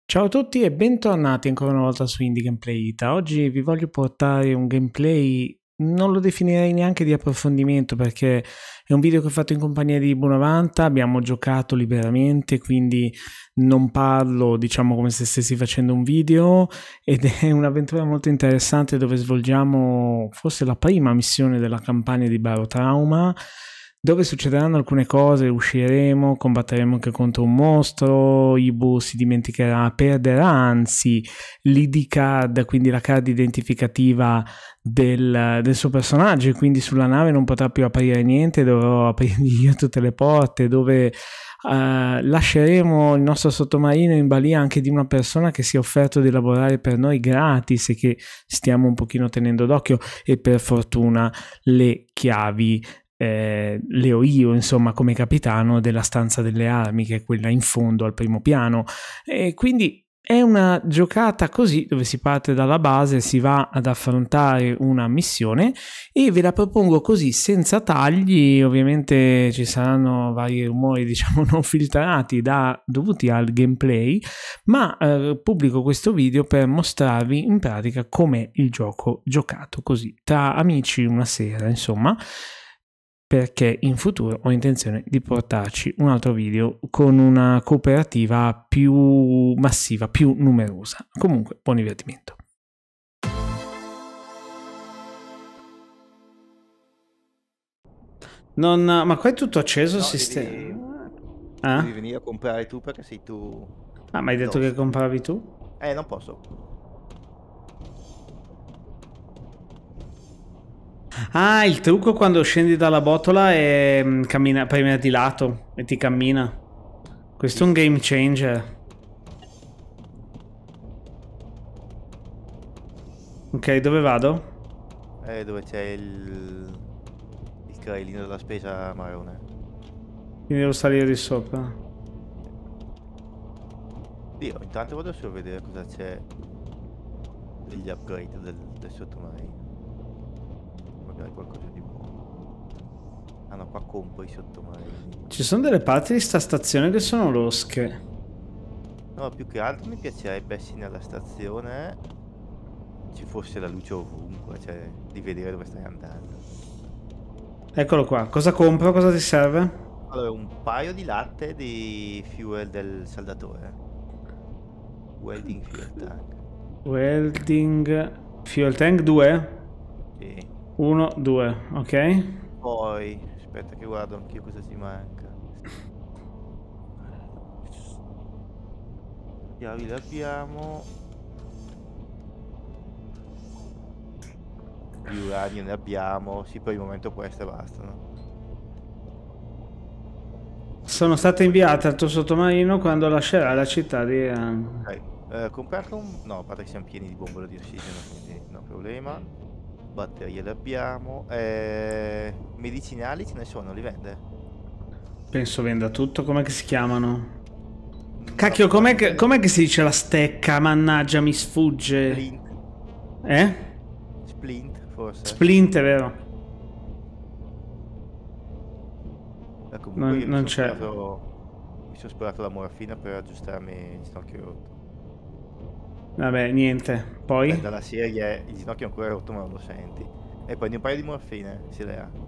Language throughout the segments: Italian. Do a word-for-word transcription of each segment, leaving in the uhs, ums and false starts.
Ciao a tutti e bentornati ancora una volta su Indie Gameplay Ita. Oggi vi voglio portare un gameplay, non lo definirei neanche di approfondimento perché è un video che ho fatto in compagnia di Bonavanta, abbiamo giocato liberamente, quindi non parlo diciamo come se stessi facendo un video, ed è un'avventura molto interessante dove svolgiamo forse la prima missione della campagna di Barotrauma, dove succederanno alcune cose, usciremo, combatteremo anche contro un mostro, Ibu si dimenticherà, perderà anzi l'I D card, quindi la card identificativa del, del suo personaggio, e quindi sulla nave non potrà più aprire niente, dovrò aprirgli io tutte le porte, dove Uh, lasceremo il nostro sottomarino in balia anche di una persona che si è offerto di lavorare per noi gratis e che stiamo un pochino tenendo d'occhio, e per fortuna le chiavi Eh, le ho io, insomma, come capitano della stanza delle armi, che è quella in fondo al primo piano, e quindi è una giocata così dove si parte dalla base, si va ad affrontare una missione e ve la propongo così senza tagli. Ovviamente ci saranno vari rumori diciamo non filtrati da, dovuti al gameplay, ma eh, pubblico questo video per mostrarvi in pratica com'è il gioco giocato così tra amici una sera, insomma, perché in futuro ho intenzione di portarci un altro video con una cooperativa più massiva, più numerosa. Comunque, buon divertimento. Non, ma qua è tutto acceso il No, sistema? devi, Ah? devi venire a comprare tu perché sei tu. Ah, ma hai detto che compravi tu? Eh, non posso. Ah, il trucco quando scendi dalla botola è mm, cammina, premere di lato e ti cammina. Questo è un game changer. Ok, dove vado? Eh, dove c'è il... il carrellino della spesa marrone. Quindi devo salire di sopra. Dio, intanto vado solo a vedere cosa c'è degli upgrade del, del sottomarino. Magari qualcosa di buono. Ah no, qua compro i sottomarini. Ci sono delle parti di sta stazione che sono losche. No, più che altro mi piacerebbe se nella stazione ci fosse la luce ovunque, cioè di vedere dove stai andando. Eccolo qua. Cosa compro? Cosa ti serve? Allora, un paio di latte di fuel del saldatore. Welding fuel tank. Welding fuel tank due? Sì. uno, due, ok. Poi, aspetta che guardo anch'io cosa ci manca. Chiavi le abbiamo. Di uranio ne abbiamo. Sì, per il momento queste bastano. Sono state inviate al tuo sottomarino quando lascerai la città di... Uh... Ok, eh, comprato un... no, a parte che siamo pieni di bombole di ossigeno, quindi no problema. Batterie le abbiamo. Eh, medicinali ce ne sono, li vende? Penso venda tutto. Com'è che si chiamano? Cacchio, com'è che, com'è che si dice la stecca? Mannaggia, mi sfugge. Splint. Eh? Splint, forse. Splint, è vero. Eh, comunque Non, non c'è. Mi sono sparato la morfina per aggiustarmi il ginocchio rotto. Vabbè, niente. Poi? Eh, dalla serie il ginocchio è ancora rotto ma non lo senti. E prendi un paio di morfine, se le ha.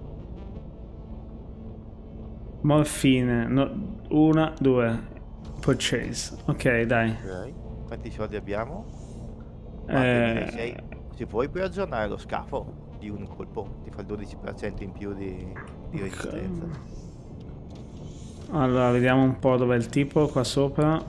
Morfine. No, una, due. Purchase. Ok, dai. Ok. Quanti soldi abbiamo? Eh... Se vuoi puoi aggiornare lo scafo di un colpo, ti fa il dodici per cento in più di, di resistenza. Okay. Allora, vediamo un po' dov'è il tipo qua sopra.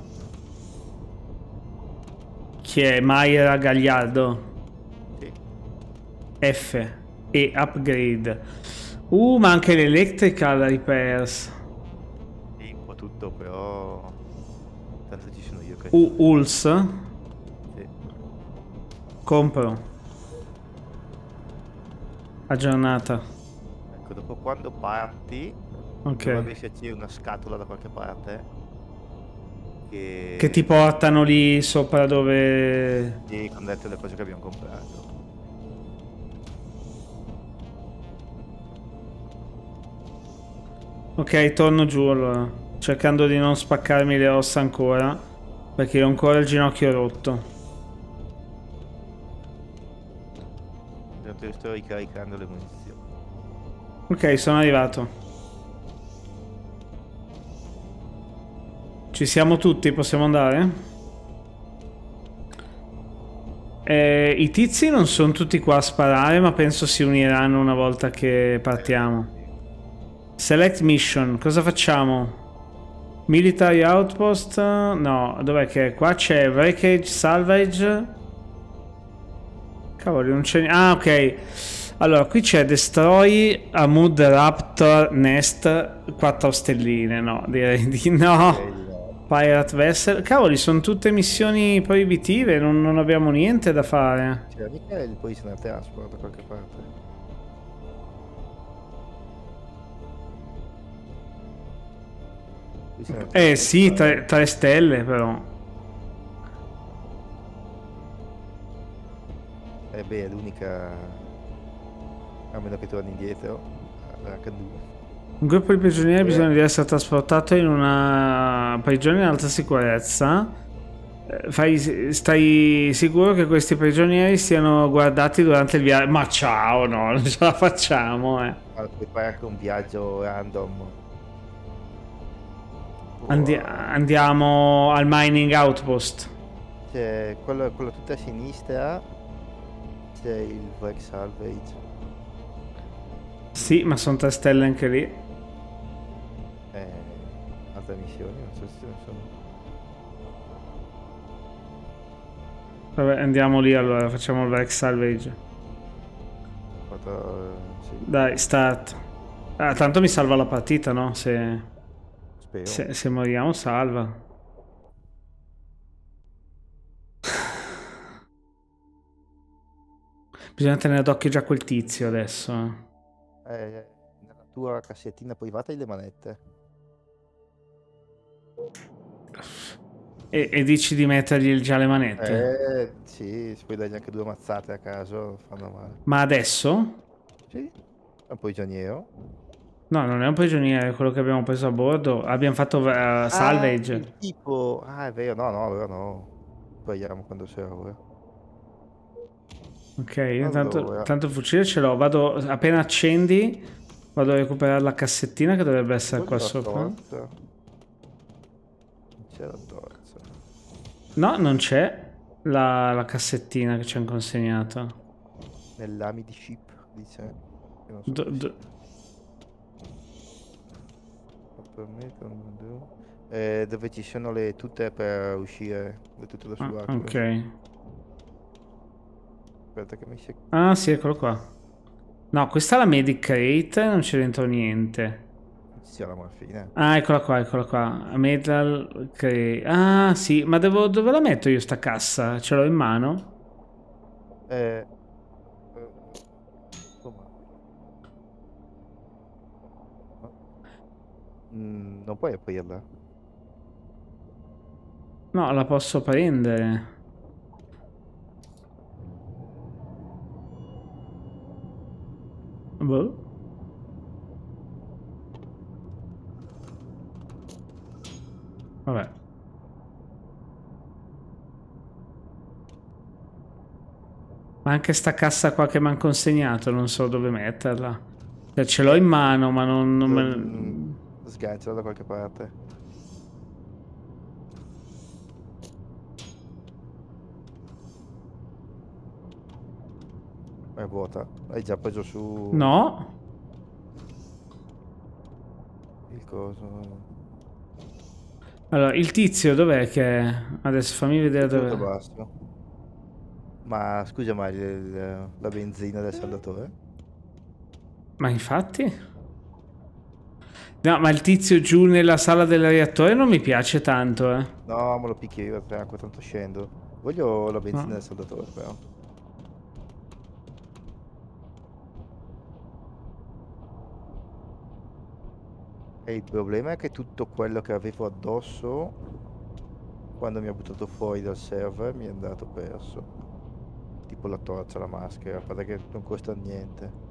Chi è? Mayra Gagliardo? Sì. F. E upgrade. Uh, ma anche l'electrical repairs. Sì, un po' tutto, però... tanto ci sono io che... Uh, U L S. Sì. Compro. Aggiornata. Ecco, dopo quando parti, ok, dovrebbe esserci una scatola da qualche parte che, che ti portano lì sopra dove... Sì, con dentro le cose che abbiamo comprato. Ok, torno giù allora, cercando di non spaccarmi le ossa ancora. Perché ho ancora il ginocchio rotto. Intanto io sto ricaricando le munizioni. Ok, sono arrivato. Ci siamo tutti, possiamo andare? Eh, I tizi non sono tutti qua a sparare, ma penso si uniranno una volta che partiamo. Select mission, cosa facciamo? Military outpost? No, dov'è che è? Qua c'è wreckage, salvage. Cavolo, non c'è... Ah, ok. Allora, qui c'è destroy a Mood Raptor Nest, quattro stelline, no, direi di no. Pirate Vessel. Cavoli, sono tutte missioni proibitive, non, non abbiamo niente da fare. C'era mica il Poison Transport da qualche parte. Eh sì, tre, tre stelle però. Eh beh, è l'unica... A meno che torni indietro, la H due. Un gruppo di prigionieri ha bisogno di essere trasportato in una prigione in alta sicurezza. Fai, stai sicuro che questi prigionieri siano guardati durante il viaggio? Ma ciao, no, non ce la facciamo, eh. Ma puoi fare anche un viaggio random. Andi andiamo al mining outpost. C'è quello, quello tutta a sinistra. C'è il wreck salvage. Sì, ma sono tre stelle anche lì. Eh, altre missioni, non so se ce ne sono. Vabbè, andiamo lì allora, facciamo il wreck salvage. Fatto, sì. Dai, start. Ah, tanto mi salva la partita, no? Se, Spero. se, se moriamo, salva. Bisogna tenere d'occhio già quel tizio adesso. Eh, nella tua cassettina privata hai le manette. E, e dici di mettergli già le manette? Eh, sì, si puoi dargli anche due mazzate a caso, fanno male. Ma adesso? Sì, è un prigioniero. No, non è un prigioniero, è quello che abbiamo preso a bordo. Abbiamo fatto uh, salvage. Ah, il tipo... Ah, è vero, no, no, allora no. Sbagliamo quando c'era ora. Ok, intanto Allora. tanto il fucile ce l'ho. Vado, appena accendi, vado a recuperare la cassettina che dovrebbe essere qua sopra. Non c'è la torcia. No, non c'è la, la cassettina che ci hanno consegnato. Nell'ami di ship, dice. Che non so Do, do... Eh, dove ci sono le tutte per uscire, le tutte da ah, sull'acqua. ok. Aspetta che mi si... Ah sì, eccolo qua. No, questa è la medic crate, non c'è dentro niente. C'è la morfina. Ah, eccola qua, eccola qua. Metal crate. Ah sì, ma devo, dove la metto io sta cassa? Ce l'ho in mano? Eh... Mm, non puoi aprirla? No, la posso prendere. Boh. Vabbè. Ma anche sta cassa qua che mi hanno consegnato, non so dove metterla. Cioè, ce l'ho in mano, ma non, non me... Sganciala da qualche parte. È vuota. Hai già preso su... No. Il coso... Allora, il tizio dov'è che... Adesso fammi vedere dove... basso. Ma scusa, ma il, la benzina del saldatore? Ma infatti... No, ma il tizio giù nella sala del reattore non mi piace tanto, eh. No, me lo picchio io a acqua, tanto scendo. Voglio la benzina No. del saldatore, però. E il problema è che tutto quello che avevo addosso, quando mi ha buttato fuori dal server, mi è andato perso. Tipo la torcia, la maschera, a parte che non costa niente.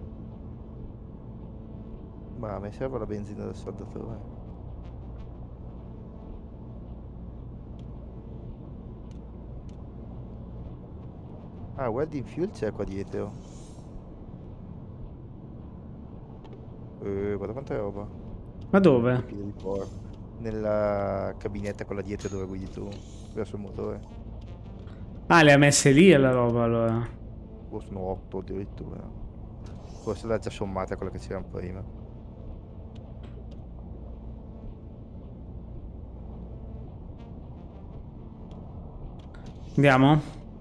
Ma a me serve la benzina del saldatore. Ah, welding fuel c'è qua dietro. Eh, guarda quanta roba. Ma dove? Che pile di porco. Nella cabinetta quella dietro dove guidi tu. Verso il motore. Ah, le ha messe lì la roba allora. O sono otto addirittura. Forse l'ha già sommata a quella che c'erano prima. Andiamo?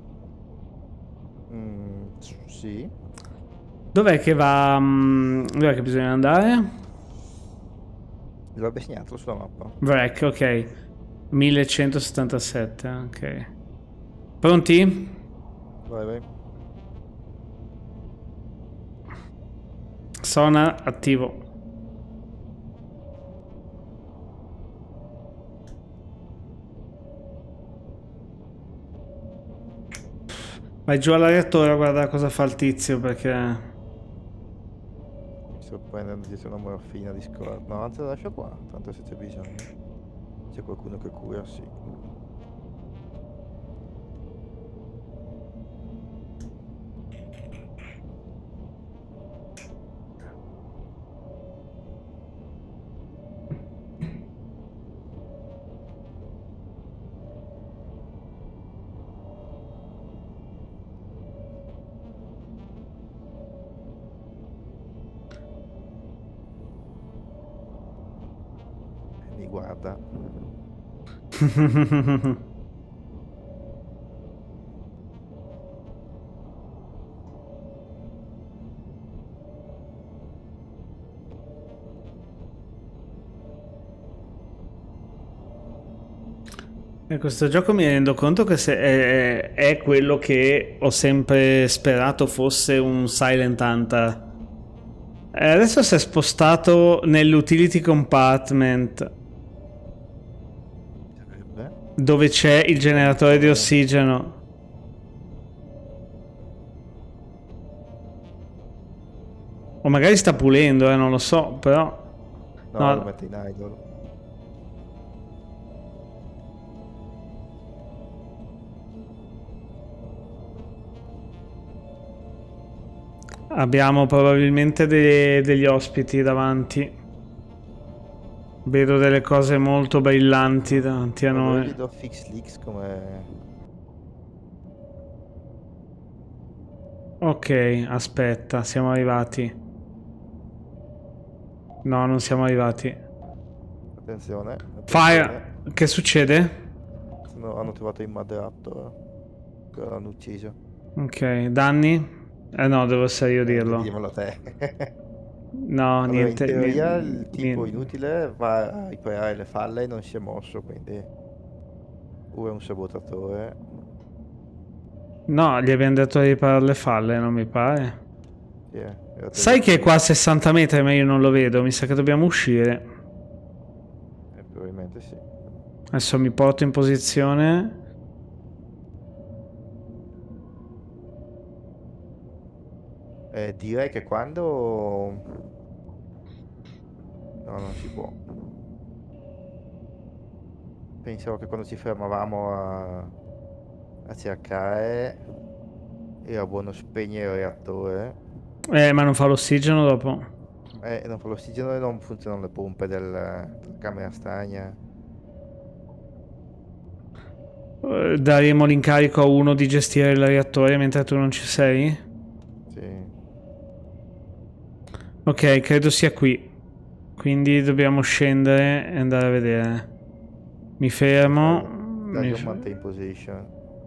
Mm, sì. Dov'è che va? mm, Dov'è che bisogna andare? Dovrebbe segnarlo sulla mappa. Vrek, ok. millecentosettantasette, ok. Pronti? Vai, vai. Sonar attivo. Vai giù alla reattore a guardare cosa fa il tizio perché... Mi sto prendendo dietro una morfina di scorta. No, anzi la lascio qua, tanto se c'è bisogno. C'è qualcuno che cura, sì. Mi guarda. In questo gioco mi rendo conto che se è, è quello che ho sempre sperato fosse un Silent Hunter. E adesso si è spostato nell'utility compartment Sarebbe. dove c'è il generatore di ossigeno. O magari sta pulendo, eh, non lo so, però... No, No. lo mette in idle. Abbiamo probabilmente de- degli ospiti davanti. Vedo delle cose molto brillanti davanti a Allora noi. gli do fix leaks come... Ok, aspetta, siamo arrivati. No, non siamo arrivati. Attenzione. attenzione. Fire! Che succede? Sono- hanno trovato il Mad Raptor. Che l'hanno ucciso. Ok, danni? Eh no, devo essere io a Eh, dirlo. dimmelo a te. No, Allora, niente. in teoria ni- il tipo niente. inutile va a riparare le falle e non si è mosso, quindi... O è un sabotatore. No, gli abbiamo detto di riparare le falle, non mi pare. Sì, eh, era Sai che è telefono. qua a sessanta metri, ma io non lo vedo. Mi sa che dobbiamo uscire. Eh, probabilmente sì. Adesso mi porto in posizione. Eh, direi che quando... No, non si può. Pensavo che quando ci fermavamo a, a cercare era buono spegnere il reattore. Eh, ma non fa l'ossigeno dopo. Eh, non fa l'ossigeno e non funzionano le pompe del- della camera stagna. Eh, daremo l'incarico a uno di gestire il reattore mentre tu non ci sei? Sì. Ok, credo sia qui. Quindi dobbiamo scendere e andare a vedere. Mi fermo. Mi Dagli un f- maintain position.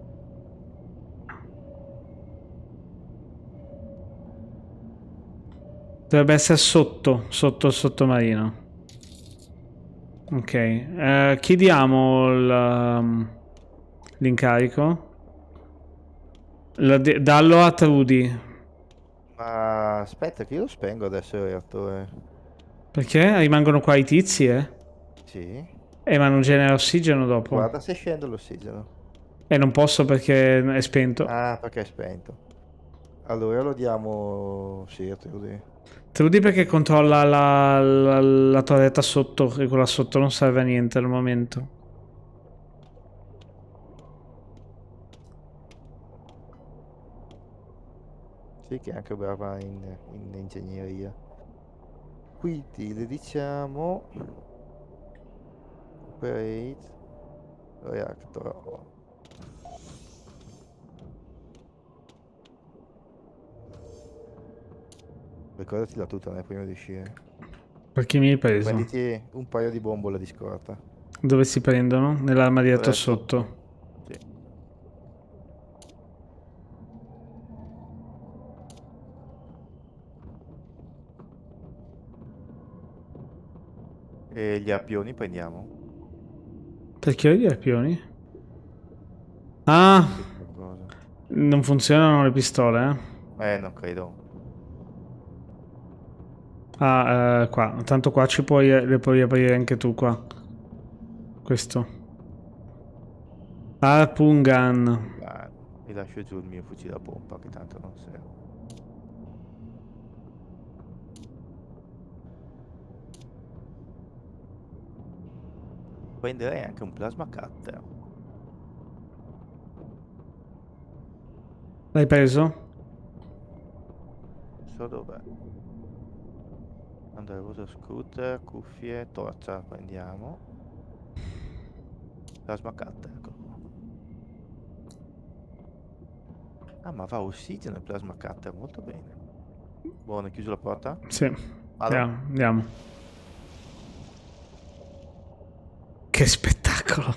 Dovrebbe essere sotto, sotto il sottomarino. Ok, eh, chiediamo il, um, l'incarico. La de- dallo a Trudy. Ma aspetta che io lo spengo adesso il reattore. Perché rimangono qua i tizi, eh? Sì. Eh, ma non genera ossigeno dopo. Guarda se scende l'ossigeno. E non posso perché è spento. Ah, perché è spento. Allora lo diamo... Sì, a Trudy. Trudy perché controlla la, la, la torretta sotto, e quella sotto non serve a niente al momento. Sì, che è anche brava in, in ingegneria. Quindi le diciamo operate reactor. Ricordati la tuta, prima di uscire. Perché mi hai preso? Prenditi un paio di bombole di scorta. Dove si prendono? Nell'armadietto Eh, sotto. Sì. E gli arpioni prendiamo? Perché ho gli arpioni? Ah! Qualcosa. Non funzionano le pistole, eh? Eh, non credo. Ah, eh, qua. Tanto qua ci puoi, le puoi aprire anche tu qua. Questo. Harpoon gun. Ah, vi lascio giù il mio fucile a pompa, che tanto non serve. Prenderei anche un plasma cutter. L'hai preso? Non so dov'è. Underwater scooter, cuffie, torcia prendiamo. Plasma cutter, ecco. Ah, ma va ossigeno il plasma cutter, molto bene. Buono, hai chiuso la porta? Sì. Vado? Andiamo, andiamo. Che spettacolo.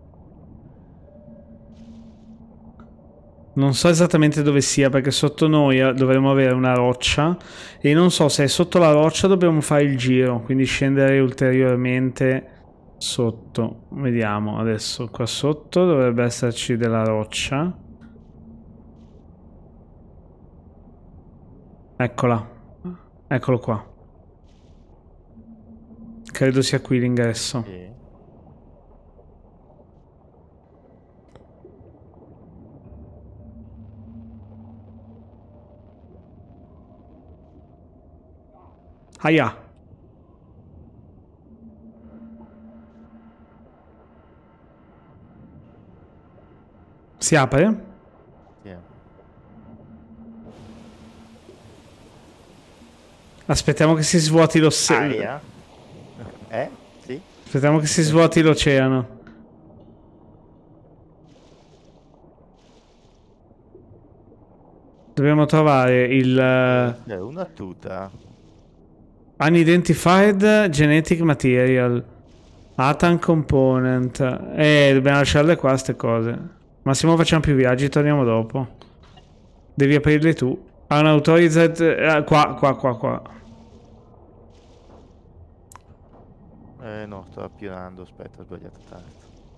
Non so esattamente dove sia perché sotto noi dovremmo avere una roccia e non so se è sotto la roccia dobbiamo fare il giro, quindi scendere ulteriormente sotto. Vediamo adesso, qua sotto dovrebbe esserci della roccia. Eccola, eccolo qua. Credo sia qui l'ingresso. Sì. Aia. Si apre? Sì. Aspettiamo che si svuoti l'oceano. Aria? Eh? Sì? Aspettiamo che si svuoti l'oceano. Dobbiamo trovare il C'è una tuta. Unidentified Genetic Material. Atan Component. Eh, dobbiamo lasciarle qua ste cose. Massimo facciamo più viaggi, torniamo dopo. Devi aprirle tu. Unauthorized... Eh, qua, qua, qua, qua. Eh no, sto appionando, aspetta, ho sbagliato tanto.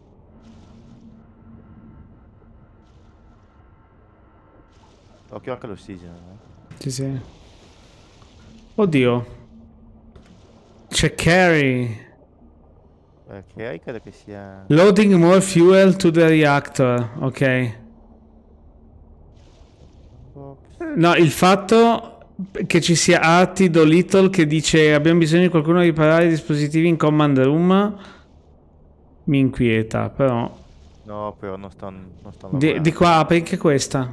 Occhio anche all'ossigeno, eh? Sì, sì. Oddio. C'è Carry. Perché credo che sia... Loading more fuel to the reactor. Ok. No, il fatto che ci sia Arti Dolittle che dice abbiamo bisogno di qualcuno a riparare i dispositivi in command room mi inquieta, però... No, però non sto, non sto Di, lavorando. di qua apri anche questa.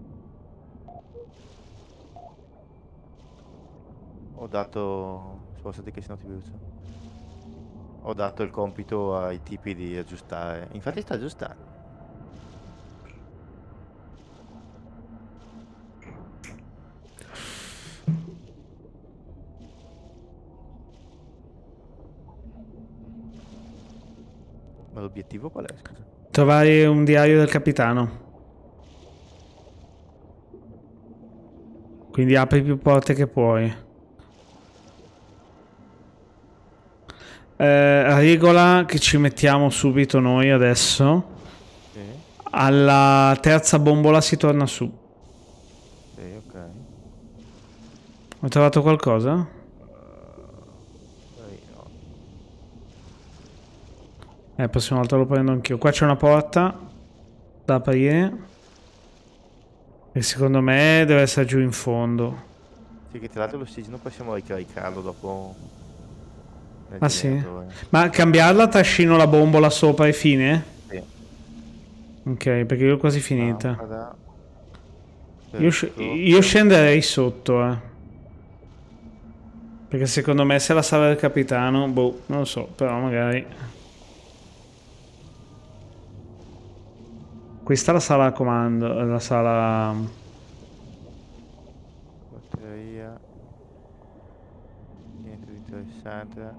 Ho dato... Spostati che sennò ti brucio. Ho dato il compito ai tipi di aggiustare. Infatti sta aggiustando. Ma l'obiettivo qual è, scusa? Trovare un diario del capitano. Quindi apri più porte che puoi. Eh, regola che ci mettiamo subito noi adesso. Sì, Alla terza bombola si torna su. sì, ok. Hai trovato qualcosa? Uh, no. Eh, la prossima volta lo prendo anch'io. Qua c'è una porta da aprire. E secondo me deve essere giù in fondo. Sì, che tra l'altro l'ossigeno possiamo ricaricarlo dopo nel Ah sì? generatore. Ma cambiarla trascino la bombola sopra e fine? Sì. Ok, perché io ho quasi finita. Lampada. Io, sc io scenderei sotto, eh. Perché secondo me se la sala del capitano, boh, non lo so, però magari... Questa è la sala a comando, la sala... Batteria. Niente di interessante.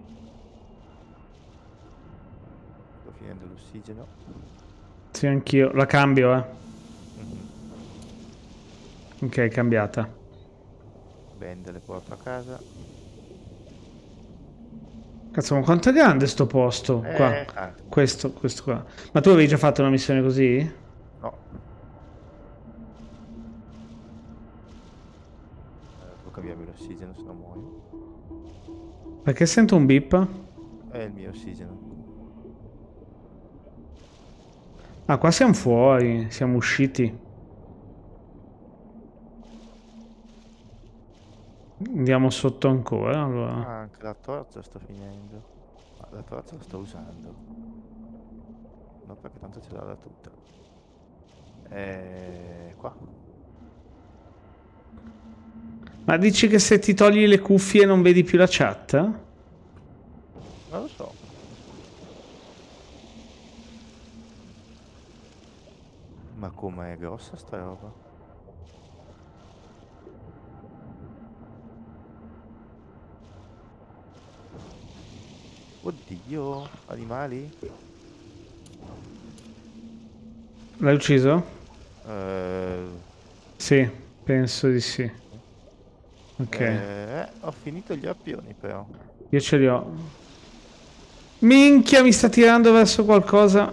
Sto finendo l'ossigeno. Sì, anch'io. La cambio, eh. Mm-hmm. Ok, cambiata. Bende le porto a casa. Cazzo, ma quanto è grande sto posto? Eh, Qua. ah, Questo, questo qua. Ma tu avevi già fatto una missione così? no. Eh, devo cambiarmi l'ossigeno, se no muoio. Perché sento un beep? È il mio ossigeno. Ah, qua siamo fuori, siamo usciti. Andiamo sotto ancora, allora. Ah, anche la torcia sto finendo. Ah, la torcia la sto usando. No, perché tanto ce l'ho da tutta. E qua. Ma dici che se ti togli le cuffie non vedi più la chat? Non lo so. Ma com'è grossa sta roba? Oddio, animali? L'hai ucciso? Eh, Sì, penso di sì. Ok, eh, ho finito gli arpioni però. io ce li ho. Minchia, mi sta tirando verso qualcosa.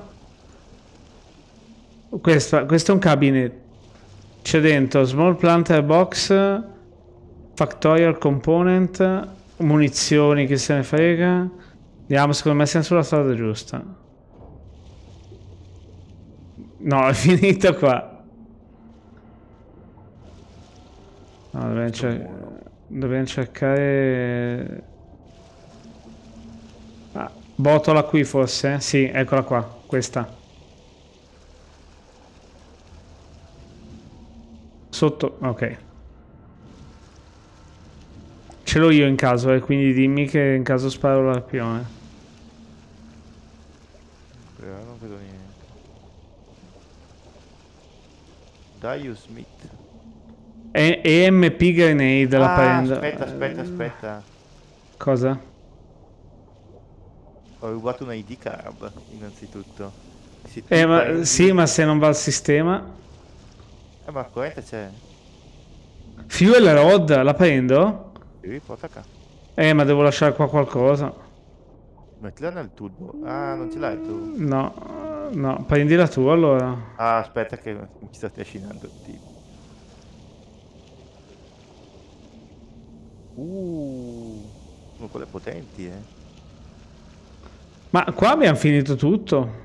Questa, questo è un cabinet. C'è dentro small planter box, factorial component, munizioni, che se ne frega. Andiamo, secondo me siamo sulla strada giusta. No, è finito qua. No, dobbiamo, cer dobbiamo cercare... Ah, botola qui forse? Sì, eccola qua, questa. Sotto, ok. Ce l'ho io in caso, eh, quindi dimmi che in caso sparo l'arpione. Però non vedo niente. Dio Smith. E E M P grenade la Ah, prendo. aspetta, aspetta, aspetta. Cosa? Ho rubato una I D card, innanzitutto. Se tu Eh, ma, prendi... sì, ma se non va al sistema... Eh, ma corrente c'è. Fuel rod, la prendo? Sì, porta qua. Eh, ma devo lasciare qua qualcosa. Mettila nel tubo. Ah, non ce l'hai tu? No, no, prendila tu allora. Ah, aspetta che mi sta trascinando il tipo. Uh, sono quelle potenti, eh. Ma qua abbiamo finito tutto.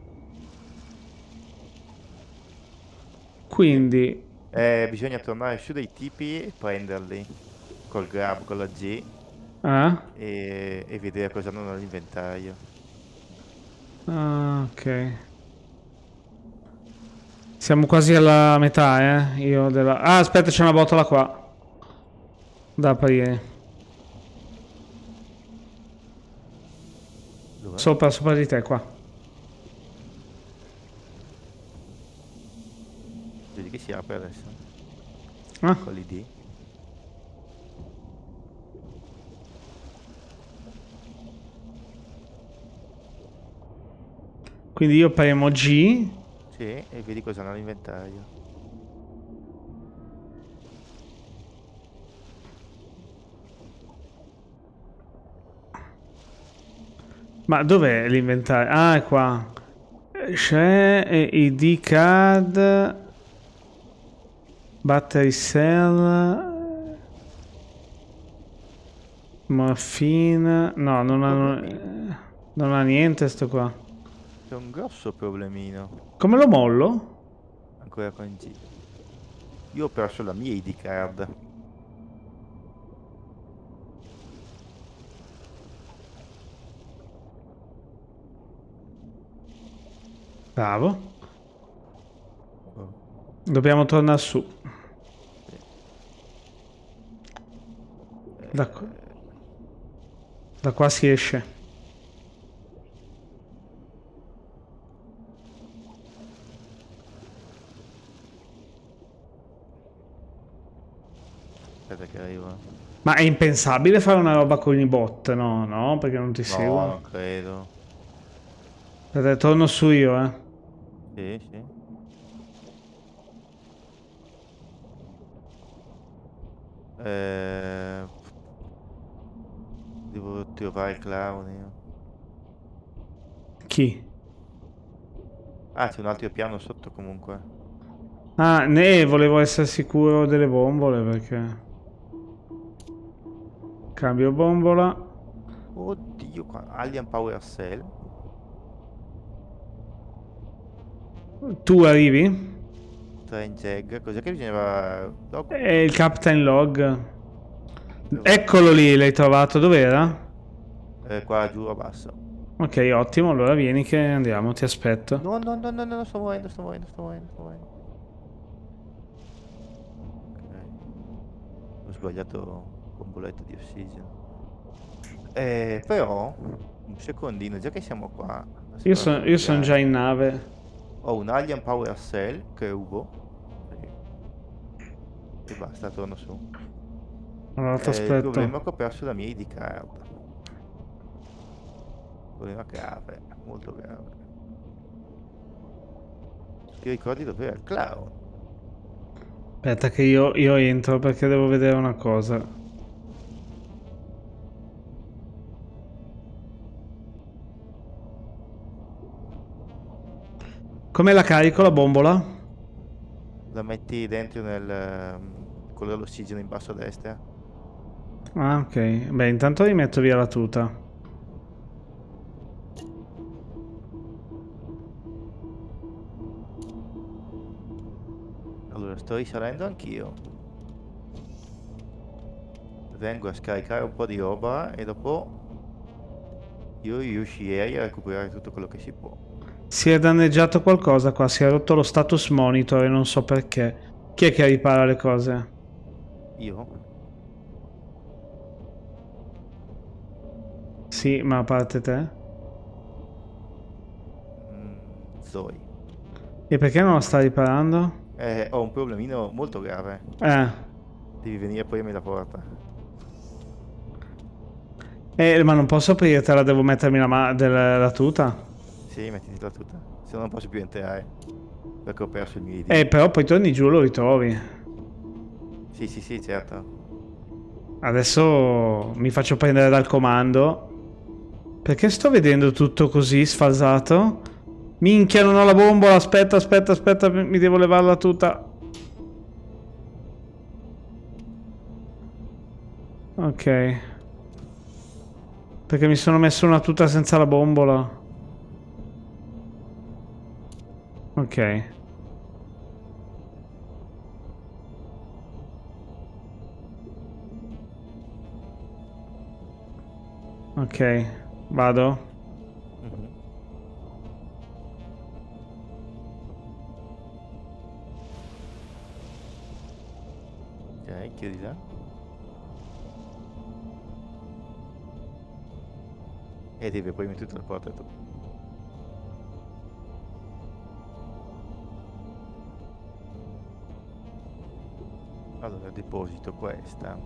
Quindi... Eh, bisogna tornare su dei tipi e prenderli col grab, con la G Ah? e, e vedere cosa hanno nell'inventario. Ah, ok. Siamo quasi alla metà, eh. Io della... Ah, aspetta, c'è una botola qua. Da aprire. Dov'è? Sopra, sopra di te, qua. Vedi che si apre adesso Ah? con l'I D. Quindi io premo G. Sì, e vedi cosa hanno nell'inventario. Ma dov'è l'inventario? Ah, è qua. C'è I D card. Battery cell. Morfina. No, non ha, non ha niente sto qua. C'è un grosso problemino. Come lo mollo? Ancora con G. Io ho perso la mia I D card. Bravo. Oh. Dobbiamo tornare su. Da, qu- da qua si esce. Aspetta che arriva. Ma è impensabile fare una roba con i bot, no? No, perché non ti No, seguono. non credo. Aspetta, torno su io, eh. Sì, sì. Eh, Devo trovare il clown io. Chi? Ah, c'è un altro piano sotto comunque. Ah, ne volevo essere sicuro delle bombole perché... Cambio bombola. Oddio, qua. Alien Power Cell. Tu arrivi? Train Jag. Cos'è che bisognava... Log? È il Captain Log. Dov'è? Eccolo lì, l'hai trovato, dov'era? Eh, qua giù a basso. Ok, ottimo, allora vieni che andiamo, ti aspetto. No, no, no, no, no, sto muovendo, sto muovendo, sto muovendo, sto muovendo. Ok. Ho sbagliato bomboletta di ossigeno. Eh, però, un secondino, già che siamo qua. Io sono io son già in nave. Ho un Alien Power Cell che rubo. E basta, torno su. Allora ti Eh, il problema aspetto. è che ho perso la mia I D card. Problema grave, molto grave. Ti ricordi dov'era il clown? Aspetta che io, io entro perché devo vedere una cosa. Come la carico la bombola? La metti dentro nel... ehm, quello dell'ossigeno in basso a destra? Ah, ok. Beh, intanto rimetto via la tuta. Allora, sto risalendo anch'io. Vengo a scaricare un po' di roba e dopo io riuscirei a recuperare tutto quello che si può. Si è danneggiato qualcosa qua, si è rotto lo status monitor e non so perché. Chi è che ripara le cose? Io? Sì, ma a parte te? Mm, Zoe. E perché non lo sta riparando? Eh, ho un problemino molto grave. Eh. Devi venire a aprirmi la porta. Eh, ma non posso aprirtela, devo mettermi la, ma- della- la tuta. Sì, mettiti la tuta. Se no non posso più entrare. Perché ho perso il mio I D. Eh, però poi torni giù e lo ritrovi. Sì, sì, sì, certo. Adesso mi faccio prendere dal comando. Perché sto vedendo tutto così sfasato? Minchia, non ho la bombola. Aspetta, aspetta, aspetta, mi mi devo levare la tuta. Ok. Perché mi sono messo una tuta senza la bombola. Ok. Ok, vado. Mhm. Ok, chiudi là. E devi aprirmi tutta la porta tu. Allora, deposito questa.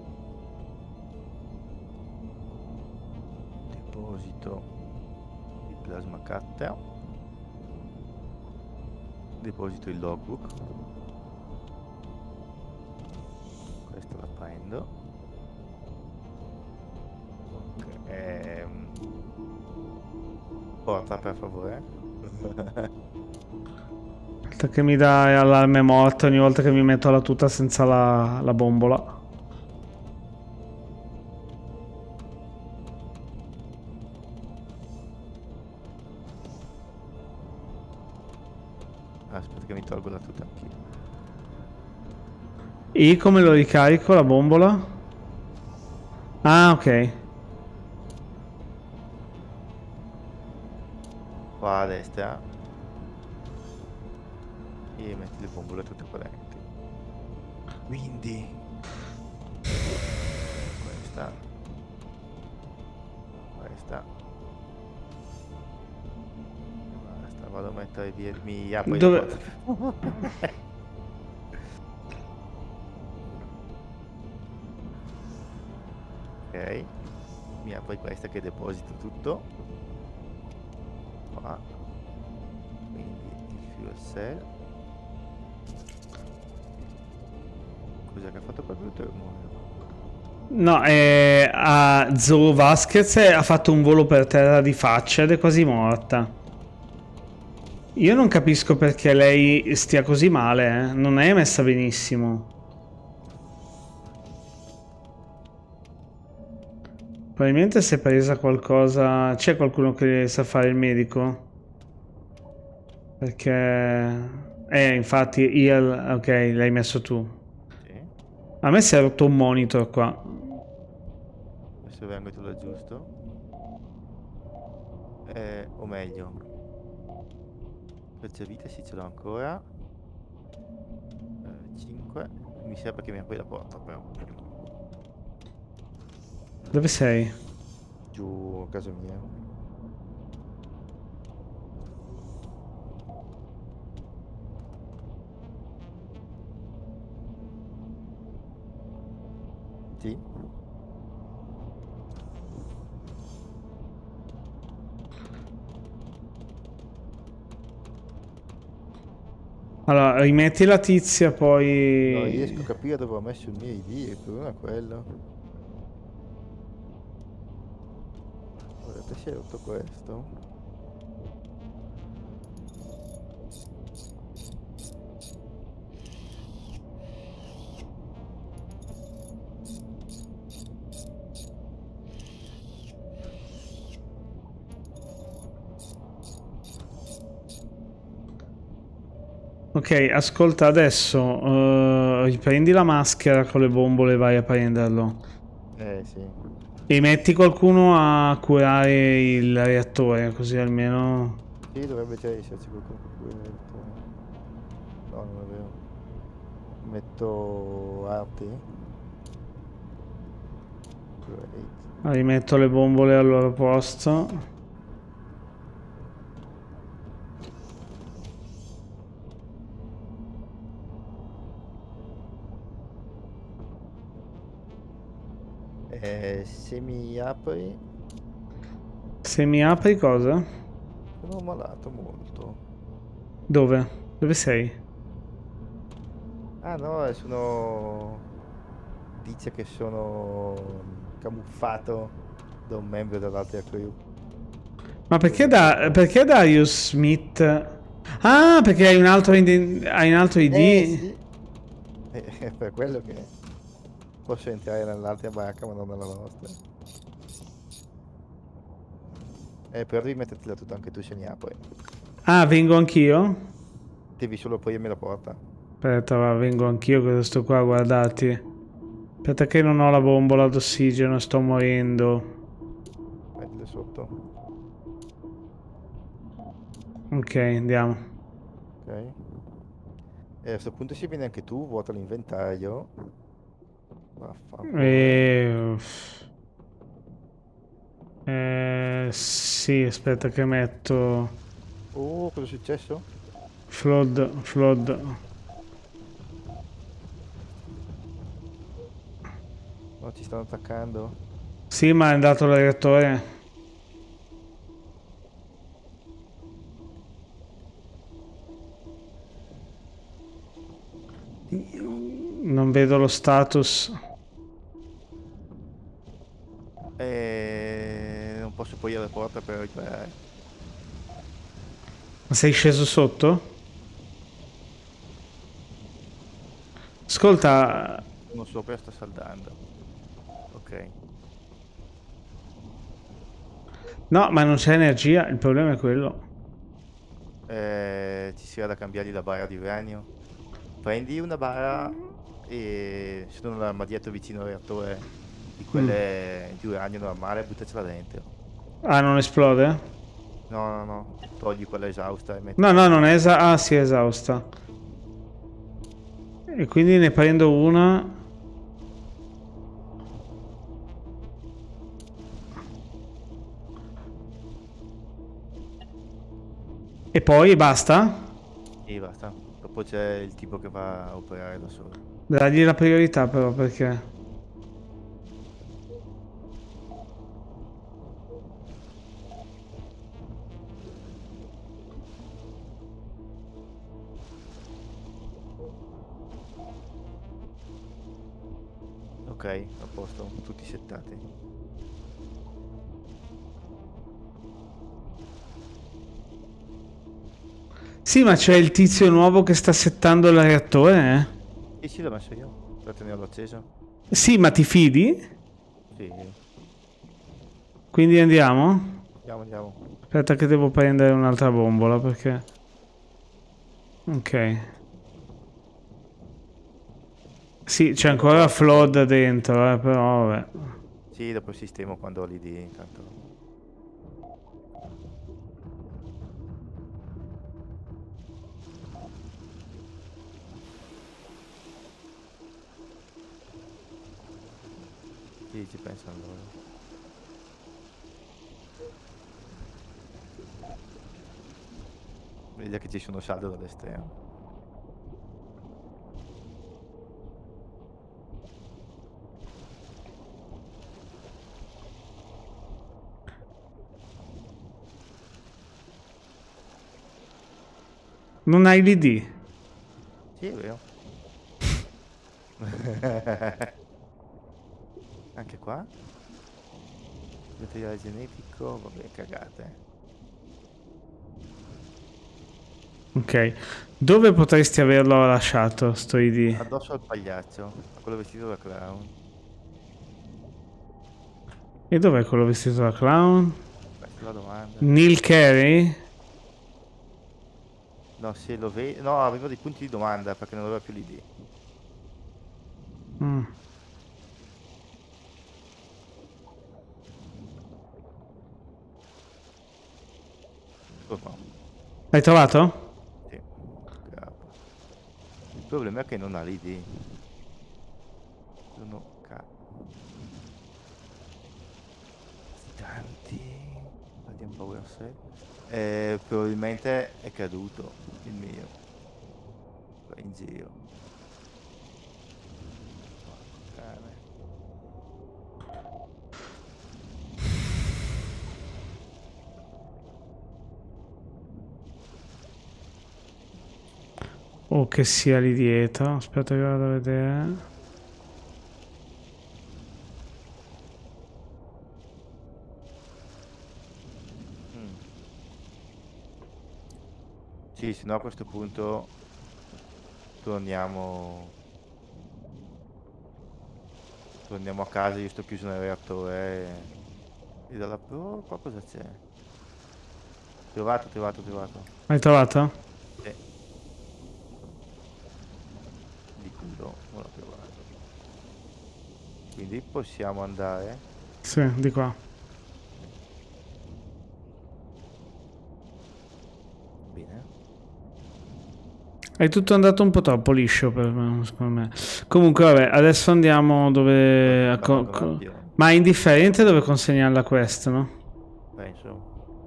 Deposito il plasma cutter. Deposito il logbook. Questo la prendo. Ok, ehm, porta per favore. Aspetta che mi dai allarme morte ogni volta che mi metto la tuta senza la, la bombola. Aspetta che mi tolgo la tuta anch'io. E come lo ricarico la bombola? Ah, ok. Qua a destra. E metti le bombole tutte qua dentro. Quindi questo. questa. Questa. Basta, vado a mettere via. Mi apro Dove... il porta. Ok. Mi apro questa che deposito tutto. Qua. Quindi il fuel cell. Cos'è che ha fatto quel brutto rumore? No, eh, a Zoe Vasquez ha fatto un volo per terra di faccia ed è quasi morta. Io non capisco perché lei stia così male, eh. Non è messa benissimo. Probabilmente si è presa qualcosa... C'è qualcuno che sa fare il medico? Perché... Eh, infatti, io... Ok, l'hai messo tu. Sì. A me si è rotto un monitor qua. Adesso vengo e te lo aggiusto. Eh, o meglio. Questa vita sì ce l'ho ancora. Eh, cinque. Mi serve che mi apri la porta però. Dove sei? Giù a casa mia. Sì. Allora, rimetti la tizia, poi... Non riesco a capire dove ho messo il mio I D, il problema è quello. Guardate, si è rotto questo. Ok, ascolta adesso, uh, riprendi la maschera con le bombole e vai a prenderlo. Eh sì. E metti qualcuno a curare il reattore, così almeno... Sì, dovrebbe già esserci qualcuno per cui metto... No, non è vero. Metto arti. Great. Rimetto le bombole al loro posto. Eh, se mi apri... Se mi apri cosa? Sono malato molto. Dove? Dove sei? Ah no, sono... Dice che sono camuffato da un membro dell'altra crew. Ma perché, da, perché Darius Smith? Ah, perché hai un altro, hai un altro I D? Eh sì. È per quello che posso entrare nell'altra barca ma non nella nostra. Eh, però devi mettertela tutta anche tu se ne apri. Ah, vengo anch'io? Devi solo aprirmi la porta. Aspetta, va, vengo anch'io, cosa sto qua, guardati. Aspetta che non ho la bombola d'ossigeno, sto morendo. Mettile sotto. Ok, andiamo. Ok. E a questo punto se vieni anche tu, vuota l'inventario. Vaffanculo. E... Eh, sì, aspetta che metto... Oh, cosa è successo? Flood, flood. No, ci stanno attaccando. Sì, ma è andato il reattore. Non vedo lo status. E... non posso poi la porta per riparare. Ma sei sceso sotto? Ascolta... Uno sopra sta saldando. Ok. No, ma non c'è energia, il problema è quello. Eh, ci sia da cambiargli la barra di uranio. Prendi una barra e se non la dietro vicino al reattore di quelle mm. di uranio normale, buttacela dentro. Ah, non esplode? No, no, no. Togli quella esausta e metti... No, no, non è esausta. Ah, sì, è esausta. E quindi ne prendo una. E poi basta? E basta. Dopo c'è il tipo che va a operare da solo. Dagli la priorità però perché... Ok, a posto, tutti settati. Sì, ma c'è il tizio nuovo che sta settando il reattore, eh? E sì, l'ho messo io, per tenerlo acceso. Sì, ma ti fidi? Sì, Quindi andiamo? andiamo, andiamo. Aspetta che devo prendere un'altra bombola perché... Ok. Sì, c'è ancora Flood dentro, eh, però vabbè. Sì, dopo il sistema quando ho l'I D, intanto. Sì, ci pensano loro. Vedi che ci sono saldo dall'esterno. Non hai l'I D? Sì, è vero. Anche qua? Materiale genetico, vabbè, cagate. Ok. Dove potresti averlo lasciato, sto I D? Addosso al pagliaccio, a quello vestito da clown. E dov'è quello vestito da clown? Questa è la domanda. Neil Carey? No, se lo vedi... No, avevo dei punti di domanda perché non aveva più l'I D. Mm. Ecco qua. L'hai trovato? Sì. Bravo. Il problema è che non ha l'I D. Sono ca... tanti. Andiamo power set. Eh, probabilmente è caduto il mio. Qua in giro. Cane. O che sia lì dietro. Aspetta che vado a vedere. Mm. Sì, se no a questo punto torniamo torniamo a casa, io sto chiuso nel reattore e, e dalla pro qua cosa c'è? Trovato, trovato, trovato. Hai trovato? Sì, di culo, non l'ho trovato. Quindi possiamo andare. Sì, di qua. Bene. È tutto andato un po' troppo liscio per me, secondo me. Comunque, vabbè, adesso andiamo dove... a co- co- Ma è indifferente dove consegnare la quest, no? Penso.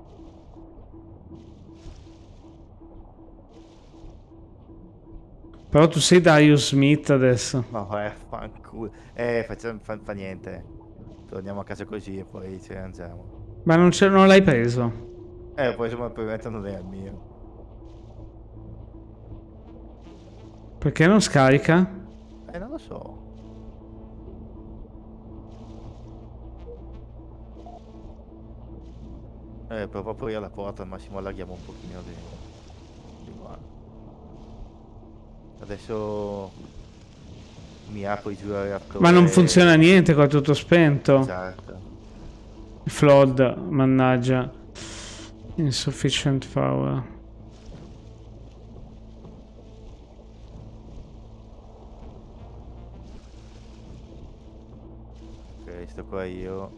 Però tu sei Darius Smith adesso. Ma vai, fanculo. Eh, facciamo, fa, fa niente. Torniamo a casa così e poi ci arrangiamo. Ma non, ce- non l'hai preso? Eh, poi insomma, probabilmente non è il mio. Perché non scarica? Eh, non lo so. Eh, provo a aprire la porta, al massimo allarghiamo un pochino di, di qua. Adesso mi apro giù al reattore. Ma non funziona niente qua, è tutto spento. Esatto. Flood, mannaggia. Insufficient power. Ok, sto qua io.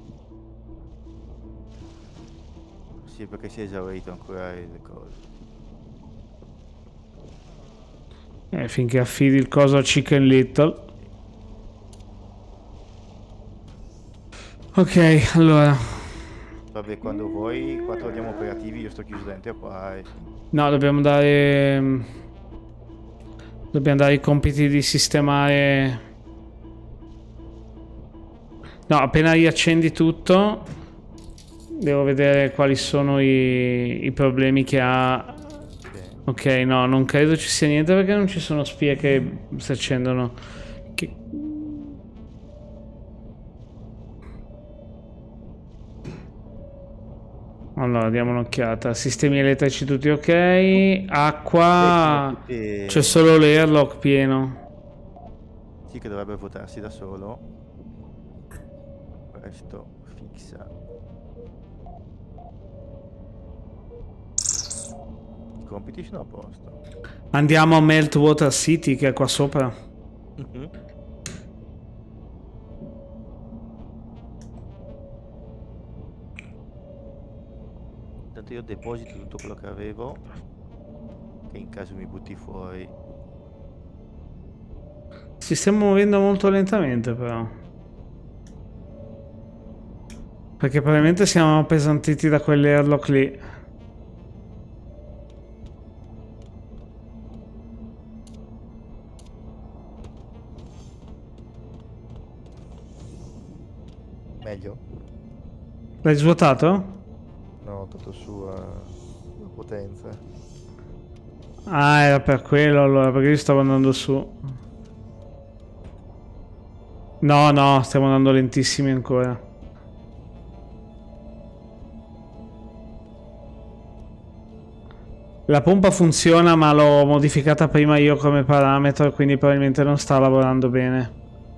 Sì, perché si è esaurito ancora le cose. Eh, finché affidi il coso a Chicken Little. Ok, allora. Vabbè, quando vuoi, qua torniamo operativi, io sto chiuso dentro qua e... No, dobbiamo dare... Dobbiamo dare i compiti di sistemare... No, appena riaccendi tutto, devo vedere quali sono i, i problemi che ha. Okay. Ok, no, non credo ci sia niente perché non ci sono spie che si accendono. Che... Allora, diamo un'occhiata. Sistemi elettrici tutti ok. Acqua... Tutti... C'è solo l'airlock pieno. Sì, che dovrebbe votarsi da solo. Questo fixa. I compiti sono a posto. Andiamo a Meltwater City che è qua sopra. Mm-hmm. Intanto io deposito tutto quello che avevo, che in caso mi butti fuori. Ci stiamo muovendo molto lentamente però. Perché probabilmente siamo appesantiti da quell'airlock lì. Meglio? L'hai svuotato? No, ho tolto su uh, la potenza. Ah, era per quello allora, perché io stavo andando su. No, no, stiamo andando lentissimi ancora. La pompa funziona, ma l'ho modificata prima io come parametro e quindi probabilmente non sta lavorando bene.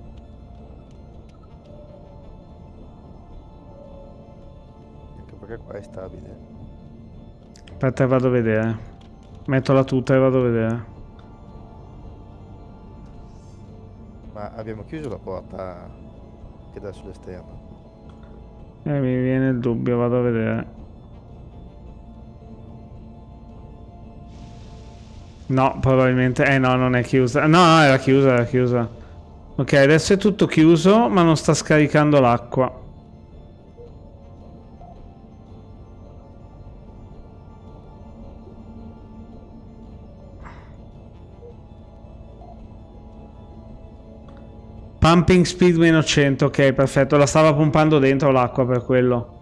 Anche perché qua è stabile. Aspetta, vado a vedere. Mettola tutta e vado a vedere. Ma abbiamo chiuso la porta che dà sull'esterno. Eh, mi viene il dubbio, vado a vedere. No, probabilmente... Eh no, non è chiusa. No, no, era chiusa, era chiusa. Ok, adesso è tutto chiuso, ma non sta scaricando l'acqua. Pumping speed meno cento, ok, perfetto. La stava pompando dentro l'acqua per quello.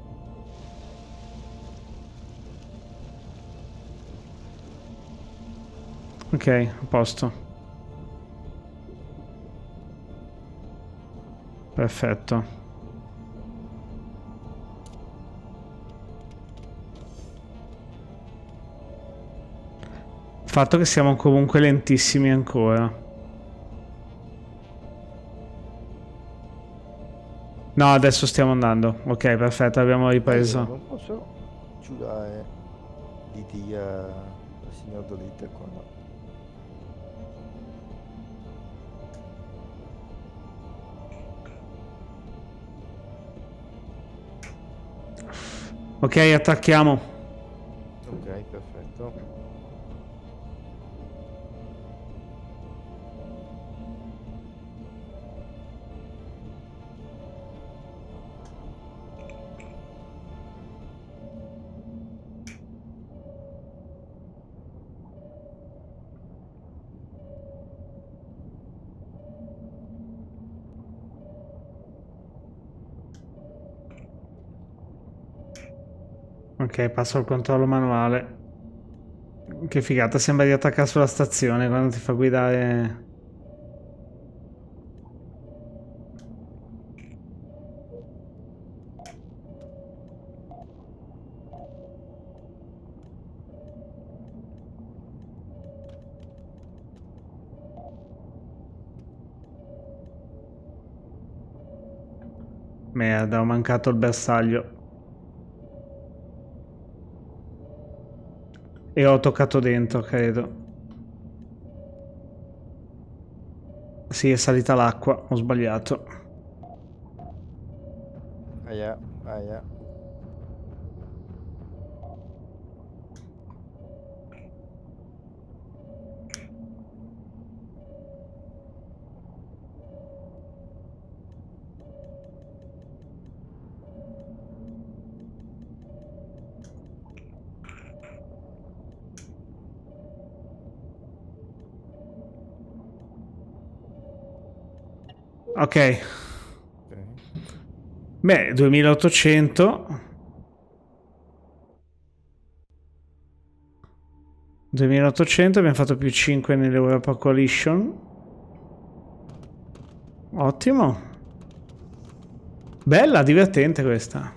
Ok, a posto. Perfetto. Il fatto che siamo comunque lentissimi ancora. No, adesso stiamo andando. Ok, perfetto, abbiamo ripreso. Non posso giurare di Dio al signor Dolittle qua. Ok, attacchiamo. Ok, perfetto. Ok, passo al controllo manuale. Che figata, sembra di attaccare sulla stazione quando ti fa guidare. Merda, ho mancato il bersaglio. E ho toccato dentro, credo. Sì, è salita l'acqua, ho sbagliato. Aia, aia. Ok. Ok. Beh, duemilaottocento. duemilaottocento, abbiamo fatto più cinque nell'Europa Coalition. Ottimo. Bella, divertente questa.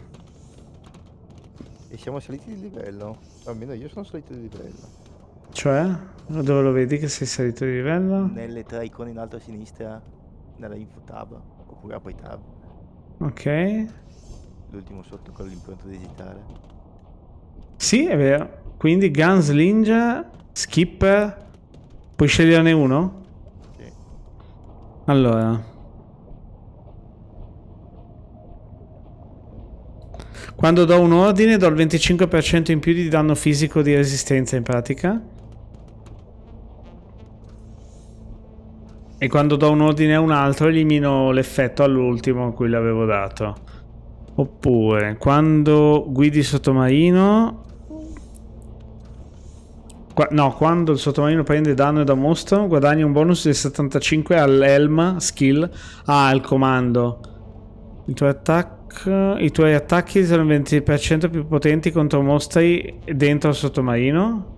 E siamo saliti di livello. Almeno io sono salito di livello. Cioè? Dove lo vedi che sei salito di livello? Nelle tre icone in alto a sinistra, nella info tab, oppure apri tab, Ok. l'ultimo sotto con l'impronta digitale. Sì, è vero. Quindi Gunslinger, Skipper. Puoi sceglierne uno? Sì. Allora. Quando do un ordine do il venticinque per cento in più di danno fisico di resistenza in pratica. E quando do un ordine a un altro elimino l'effetto all'ultimo a cui l'avevo dato. Oppure quando guidi sottomarino... Qua, no, quando il sottomarino prende danno da mostro guadagni un bonus del settantacinque all'elma skill. Ah, il comando. I tuoi, attack, I tuoi attacchi sono il venti per cento più potenti contro mostri dentro il sottomarino.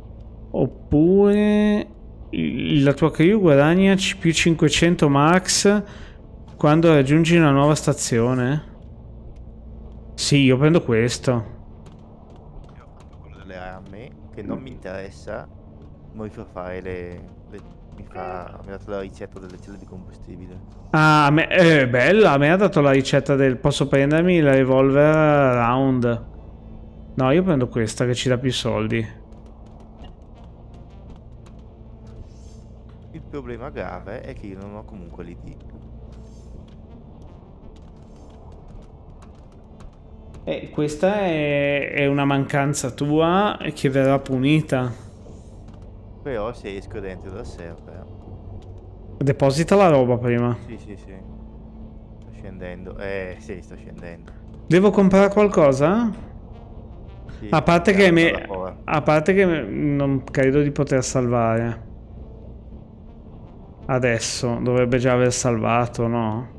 Oppure la tua crew guadagna più cinquecento max quando raggiungi una nuova stazione. Sì, io prendo questo. Io ho fatto quello delle armi, che non mi interessa, ma mi fa fare le... le mi, fa, mi ha dato la ricetta delle celle di combustibile. Ah, a me, è bella, a me ha dato la ricetta del posso prendermi la revolver round. No, io prendo questa che ci dà più soldi. Il problema grave è che io non ho comunque l'I D. E questa è, è una mancanza tua che verrà punita. Però se esco dentro dal server... Deposita la roba prima. Sì, sì, sì. Sto scendendo. Eh, sì, sto scendendo. Devo comprare qualcosa? Sì, A parte che me, alla porta. a parte che non credo di poter salvare. Adesso dovrebbe già aver salvato, no?